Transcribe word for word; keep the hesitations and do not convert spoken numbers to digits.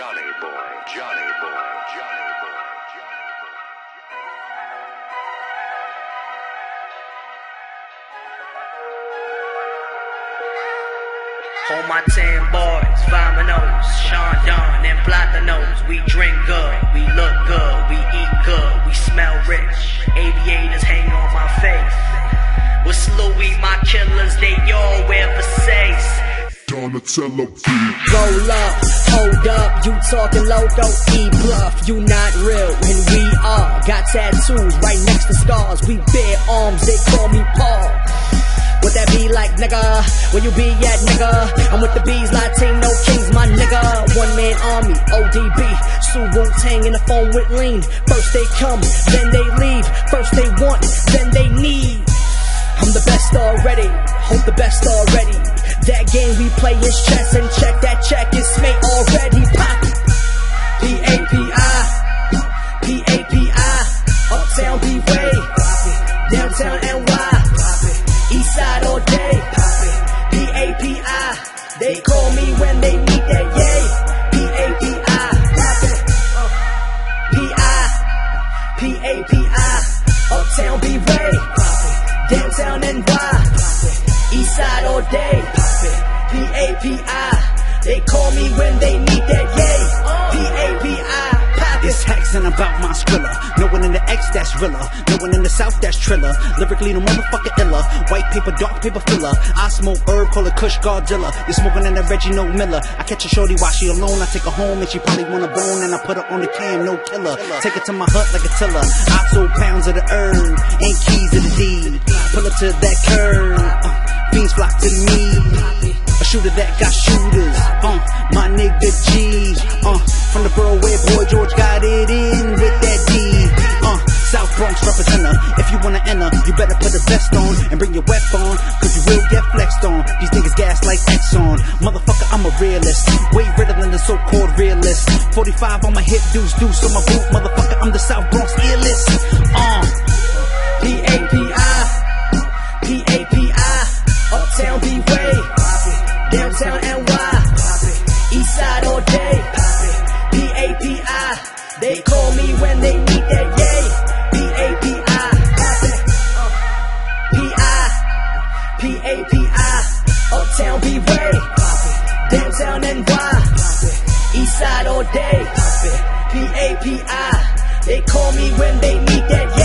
Johnny boy, Johnny boy, Johnny boy, Johnny boy. All my ten boys, Vamanos, Sean Don, and Platanos. We drink good, we look good, we eat good, we smell rich. Aviators hang on my face. With Louis, my killers, they all wear Versace. Donatello Roll up, hold up, you talking low, don't E-bluff, you not real, and we are. Got tattoos right next to scars, we bear arms, they call me Paul. What that be like, nigga? Where you be at, nigga? I'm with the bees, Latino kings, my nigga. One man army, O D B, Sue Wu-Tang in the phone with lean. First they come, then they leave. First they want, then they need. I'm the best already, hope the best already. That game we play is chess, and check that check, it's made already. Pop P A P I, P A P I, Uptown B-Way, downtown N Y, Eastside all day. P A P I, they call me when they need that yay. P A P I, P I, P A P I, Uptown B-Way, downtown N Y, Eastside all day. P A P I, they call me when they need that yay. P A P I. It's hexing about my Skrilla. No one in the X that's realer. No one in the South that's triller. Lyrically, no motherfucker iller. White paper, dark paper filler. I smoke herb, call it Kush Godzilla. You're smoking in the Reggie No Miller. I catch a shorty while she alone. I take her home and she probably want a bone. And I put her on the cam, no killer. Take her to my hut like a tiller. I sold pounds of the herb, ain't keys of the deed. Pull up to that curb. Uh, fiends flock to me. A shooter that got shooters. Uh, my nigga G. Uh, from the borough where Boy George got it in with that D. Uh, South Bronx representer. If you wanna enter, you better put a vest on and bring your weapon, cause you will get flexed on. These niggas gas like Exxon. Motherfucker, I'm a realist. Way redder than the so-called realist. forty-five on my hip, deuce, deuce on my boot. Motherfucker, I'm the South Bronx illest. Uh, P A P I, P A P I, Uptown B-Way, downtown N Y, Eastside all day. P A P I, they call me when they need that yay. P A P I, P I, P A P I, Uptown B-Way, downtown N Y, Eastside all day. P A P I, they call me when they need that yay.